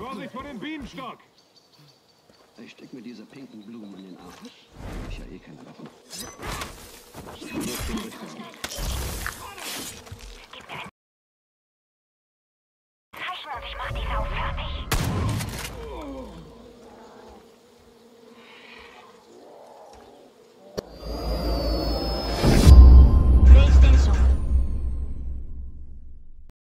Vorsicht vor dem Bienenstock! Ich steck mir diese pinken Blumen in den Arsch. Ich ja eh keine Waffen.